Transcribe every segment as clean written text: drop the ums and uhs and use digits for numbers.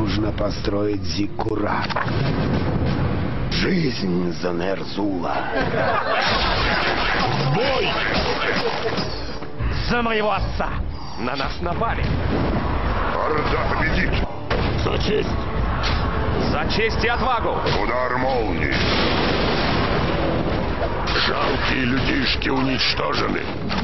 Нужно построить зиккурат. Жизнь за Нерзула. Бой! За моего отца! На нас напали! Орда победит! За честь! За честь и отвагу! Удар молнии! Жалкие людишки уничтожены!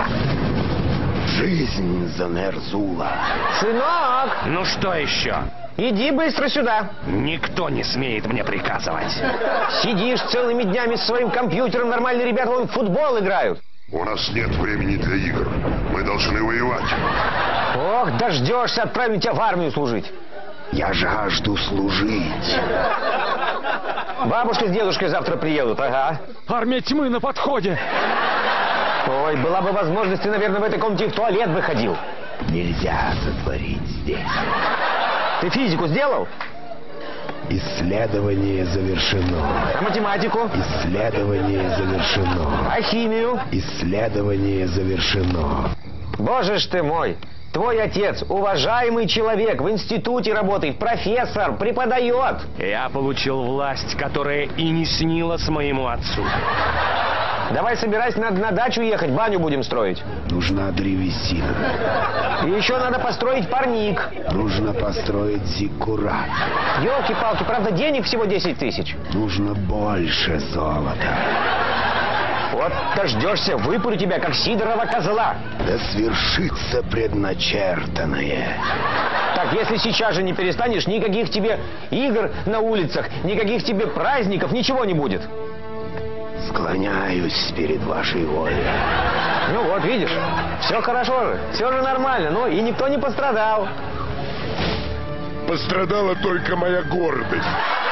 Жизнь за Нерзула. Сынок, Ну что еще? иди быстро сюда. Никто не смеет мне приказывать. Сидишь целыми днями с своим компьютером, нормальные ребята вон в футбол играют. У нас нет времени для игр. Мы должны воевать. Ох, дождешься, отправим тебя в армию служить. Я жажду служить. Бабушка с дедушкой завтра приедут, ага. Армия тьмы на подходе. Ой, была бы возможность, ты, наверное, в этой комнате в туалет бы ходил. Нельзя сотворить здесь. Ты физику сделал? Исследование завершено. Математику? Исследование завершено. А химию? Исследование завершено. Боже ж ты мой! Твой отец, уважаемый человек, в институте работает, профессор, преподает. Я получил власть, которая и не снилась моему отцу. Давай собирайся, надо на дачу ехать, баню будем строить. Нужна древесина. И еще надо построить парник. Нужно построить зиккурат. Елки-палки, правда, денег всего 10 тысяч. Нужно больше золота. Вот дождешься, выпарю тебя, как Сидорова козла. Да свершится предначертанное. Так, если сейчас же не перестанешь, никаких тебе игр на улицах, никаких тебе праздников, ничего не будет. Склоняюсь перед вашей волей. Ну вот, видишь, все хорошо же, все же нормально, ну и никто не пострадал. Пострадала только моя гордость.